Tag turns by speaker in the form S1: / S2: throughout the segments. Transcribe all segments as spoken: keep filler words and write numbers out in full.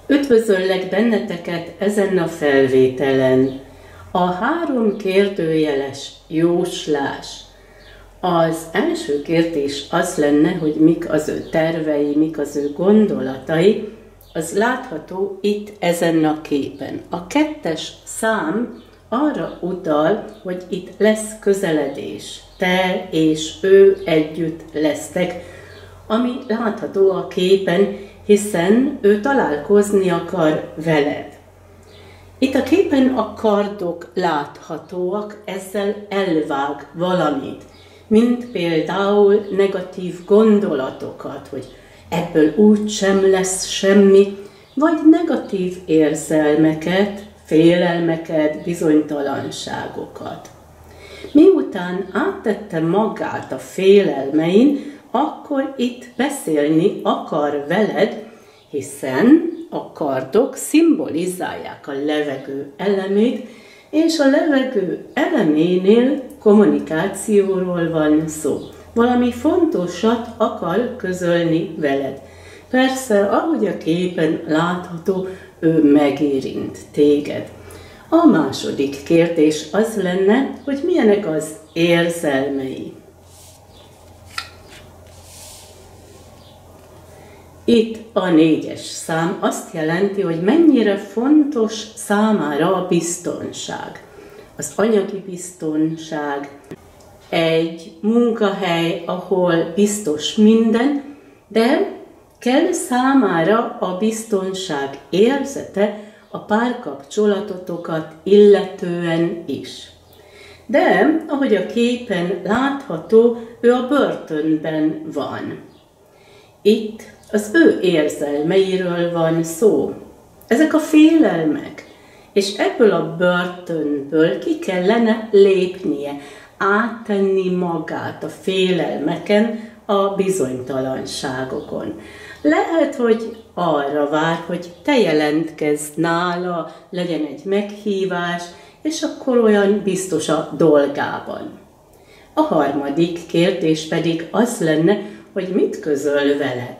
S1: Üdvözöllek benneteket ezen a felvételen. A három kérdőjeles jóslás. Az első kérdés az lenne, hogy mik az ő tervei, mik az ő gondolatai, az látható itt ezen a képen. A kettes szám arra utal, hogy itt lesz közeledés. Te és ő együtt lesztek, ami látható a képen, hiszen ő találkozni akar veled. Itt a képen a kardok láthatóak, ezzel elvág valamit, mint például negatív gondolatokat, hogy ebből úgy sem lesz semmi, vagy negatív érzelmeket, félelmeket, bizonytalanságokat. Miután áttette magát a félelmein, akkor itt beszélni akar veled, hiszen a kardok szimbolizálják a levegő elemét, és a levegő eleménél kommunikációról van szó. Valami fontosat akar közölni veled. Persze, ahogy a képen látható, ő megérint téged. A második kérdés az lenne, hogy milyenek az érzelmei. Itt a négyes szám azt jelenti, hogy mennyire fontos számára a biztonság. Az anyagi biztonság, egy munkahely, ahol biztos minden, de kell számára a biztonság érzete a párkapcsolatotokat illetően is. De, ahogy a képen látható, ő a börtönben van. Itt az ő érzelmeiről van szó. Ezek a félelmek, és ebből a börtönből ki kellene lépnie, áttenni magát a félelmeken, a bizonytalanságokon. Lehet, hogy arra vár, hogy te jelentkezz nála, legyen egy meghívás, és akkor olyan biztos a dolgában. A harmadik kérdés pedig az lenne, hogy mit közöl veled.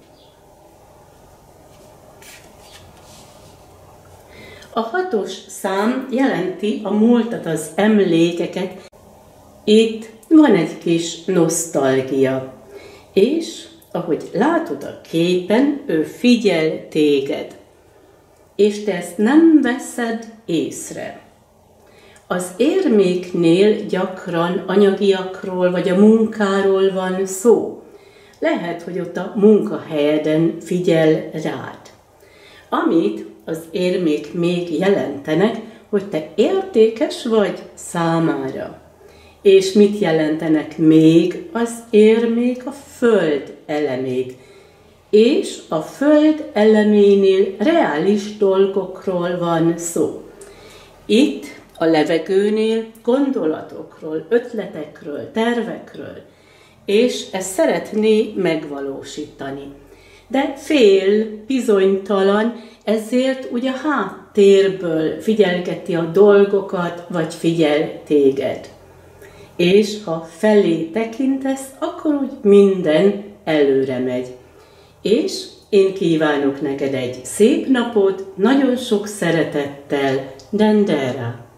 S1: A hatos szám jelenti a múltat, az emlékeket. Itt van egy kis nosztalgia. És, ahogy látod a képen, ő figyel téged. És te ezt nem veszed észre. Az érméknél gyakran anyagiakról vagy a munkáról van szó. Lehet, hogy ott a munkahelyeden figyel rád. Amit az érmék még jelentenek, hogy te értékes vagy számára. És mit jelentenek még az érmék? A föld elemét. És a föld eleménél reális dolgokról van szó. Itt a levegőnél gondolatokról, ötletekről, tervekről, és ezt szeretné megvalósítani. De fél, bizonytalan, ezért ugye a háttérből figyelgeti a dolgokat, vagy figyel téged. És ha felé tekintesz, akkor úgy minden előre megy. És én kívánok neked egy szép napot, nagyon sok szeretettel, Dendera.